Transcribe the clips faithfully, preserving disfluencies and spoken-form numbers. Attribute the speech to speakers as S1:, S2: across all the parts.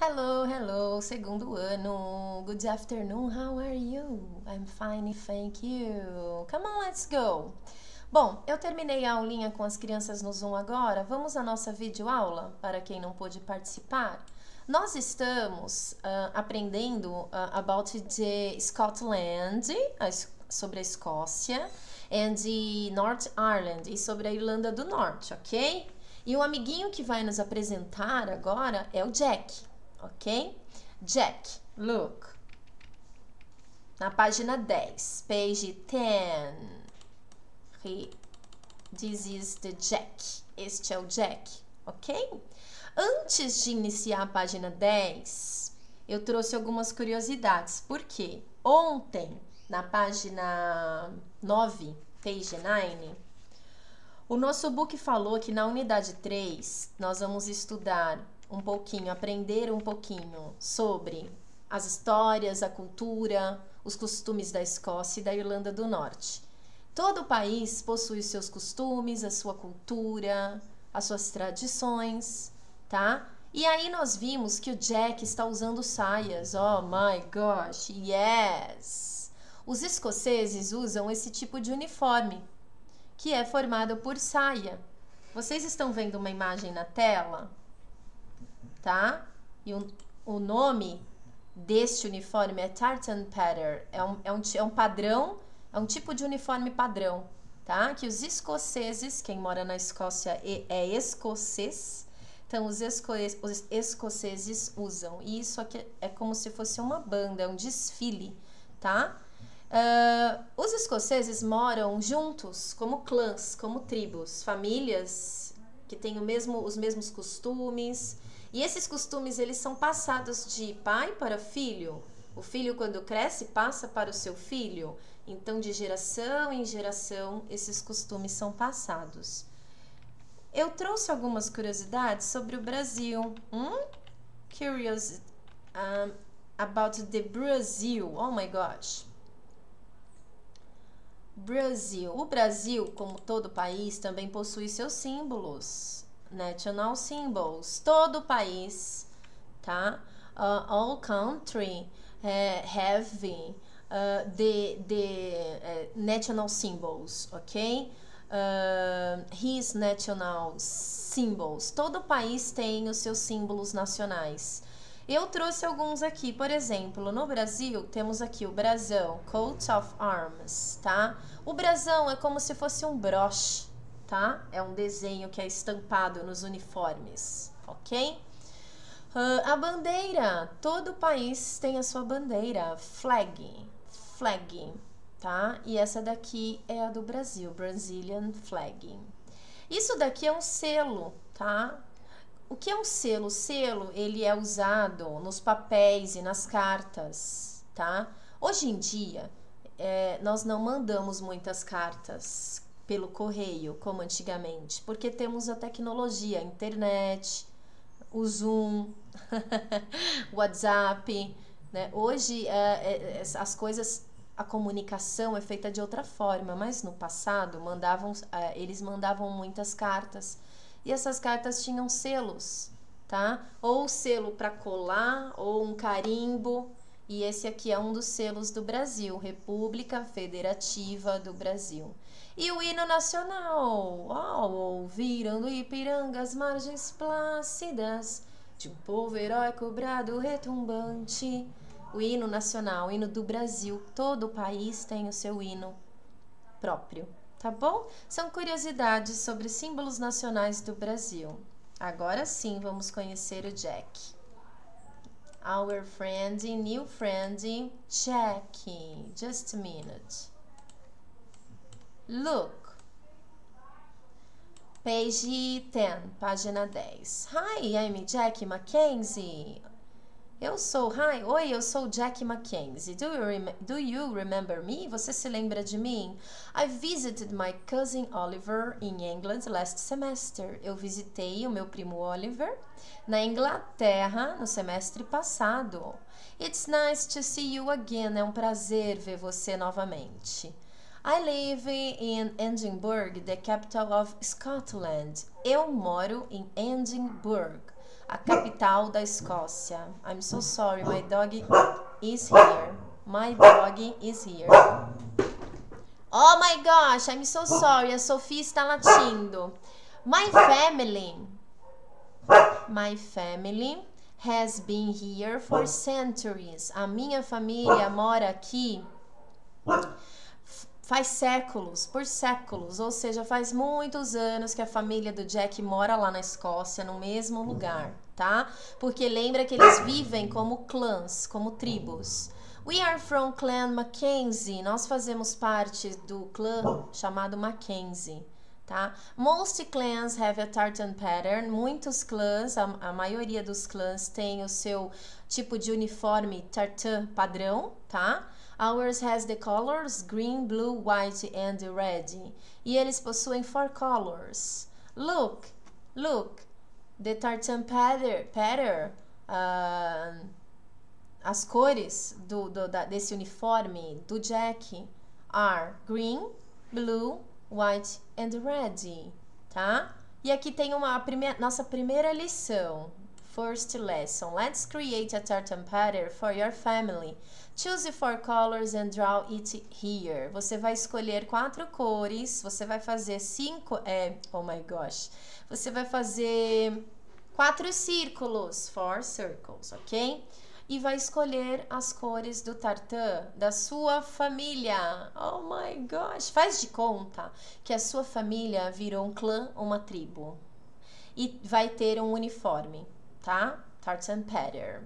S1: Hello, hello, segundo ano. Good afternoon, how are you? I'm fine, thank you. Come on, let's go. Bom, eu terminei a aulinha com as crianças no Zoom agora. Vamos à nossa videoaula, para quem não pôde participar. Nós estamos uh, aprendendo uh, about the Scotland, a, sobre a Escócia, and the North Ireland, e sobre a Irlanda do Norte, ok? E o amiguinho que vai nos apresentar agora é o Jack. Ok? Jack, look. Na página dez, page ten. He, this is the Jack. Este é o Jack, ok? Antes de iniciar a página dez, eu trouxe algumas curiosidades. Por quê? Ontem, na página nove, page nove, o nosso book falou que na unidade três nós vamos estudar um pouquinho, aprender um pouquinho sobre as histórias, a cultura, os costumes da Escócia e da Irlanda do Norte. Todo país possui os seus costumes, a sua cultura, as suas tradições, tá? E aí nós vimos que o Jack está usando saias. Oh my gosh, yes! Os escoceses usam esse tipo de uniforme, que é formado por saia. Vocês estão vendo uma imagem na tela? Tá? E o, o nome deste uniforme é tartan pattern, é um, é, um, é um padrão, é um tipo de uniforme padrão, tá? Que os escoceses, quem mora na Escócia é escocês, então os, esco, os escoceses usam. E isso aqui é como se fosse uma banda, é um desfile, tá? Uh, os escoceses moram juntos, como clãs, como tribos, famílias que têm o mesmo, os mesmos costumes. E esses costumes, eles são passados de pai para filho. O filho, quando cresce, passa para o seu filho. Então, de geração em geração, esses costumes são passados. Eu trouxe algumas curiosidades sobre o Brasil. Hum? Curious um, about the Brazil. Oh my gosh. Brasil. O Brasil, como todo país, também possui seus símbolos. National symbols. Todo país, tá? Uh, all country uh, have uh, the, the uh, national symbols, ok? Uh, his national symbols. Todo país tem os seus símbolos nacionais. Eu trouxe alguns aqui, por exemplo, no Brasil temos aqui o brasão, coat of arms, tá? O brasão é como se fosse um broche, tá? É um desenho que é estampado nos uniformes, ok? Uh, a bandeira, todo país tem a sua bandeira, flag, flag, tá? E essa daqui é a do Brasil, Brazilian flag. Isso daqui é um selo, tá? O que é um selo? O selo, ele é usado nos papéis e nas cartas, tá? Hoje em dia, é, nós não mandamos muitas cartas pelo correio, como antigamente, porque temos a tecnologia, a internet, o Zoom, o WhatsApp, né? Hoje, é, é, as coisas, a comunicação é feita de outra forma, mas no passado, mandavam, é, eles mandavam muitas cartas. E essas cartas tinham selos, tá? Ou selo para colar, ou um carimbo. E esse aqui é um dos selos do Brasil, República Federativa do Brasil. E o hino nacional, oh, ouviram do Ipiranga as margens plácidas de um povo heróico brado retumbante. O hino nacional, o hino do Brasil, todo o país tem o seu hino próprio. Tá bom? São curiosidades sobre símbolos nacionais do Brasil. Agora sim, vamos conhecer o Jack. Our friend, new friend, Jack. Just a minute. Look. Page ten, página dez. Hi, I'm Jack Mackenzie. Eu sou, hi, oi, eu sou Jack Mackenzie. Do you, rem do you remember me? Você se lembra de mim? I visited my cousin Oliver in England last semester. Eu visitei o meu primo Oliver na Inglaterra no semestre passado. It's nice to see you again. É um prazer ver você novamente. I live in Edinburgh, the capital of Scotland. Eu moro em Edinburgh, a capital da Escócia. I'm so sorry, my dog is here. My dog is here. Oh my gosh, I'm so sorry, a Sofia está latindo. My family, my family has been here for centuries. A minha família mora aqui faz séculos, por séculos, ou seja, faz muitos anos que a família do Jack mora lá na Escócia, no mesmo lugar, tá? Porque lembra que eles vivem como clãs, como tribos. We are from clan Mackenzie. Nós fazemos parte do clã chamado Mackenzie, tá? Most clans have a tartan pattern. Muitos clãs, a, a maioria dos clãs tem o seu tipo de uniforme tartan padrão, tá? Ours has the colors green, blue, white and red. E eles possuem four colors. Look, look, the tartan pattern, pattern uh, as cores do, do, da, desse uniforme do Jack are green, blue, white and red, tá? E aqui tem uma primeira, nossa primeira lição. First lesson. Let's create a tartan pattern for your family. Choose four colors and draw it here. Você vai escolher quatro cores. Você vai fazer cinco... É, oh my gosh. Você vai fazer quatro círculos. Four circles, ok? E vai escolher as cores do tartan da sua família. Oh my gosh. Faz de conta que a sua família virou um clã, uma tribo. E vai ter um uniforme, tá? Tartan pattern.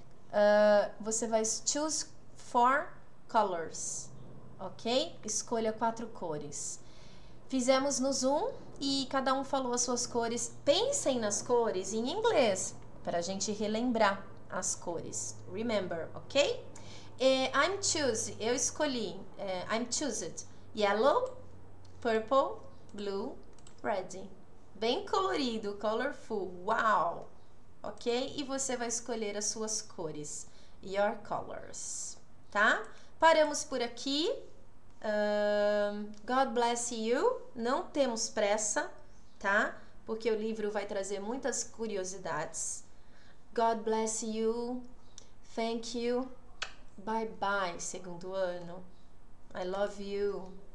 S1: Uh, você vai choose four colors, ok? Escolha quatro cores. Fizemos no Zoom e cada um falou as suas cores. Pensem nas cores em inglês para a gente relembrar as cores. Remember, ok? Uh, I'm choose. Eu escolhi. Uh, I'm choosed. Yellow, purple, blue, red. Bem colorido, colorful. Wow! Ok? E você vai escolher as suas cores. Your colors. Tá? Paramos por aqui. Um, God bless you. Não temos pressa, tá? Porque o livro vai trazer muitas curiosidades. God bless you. Thank you. Bye bye, segundo ano. I love you.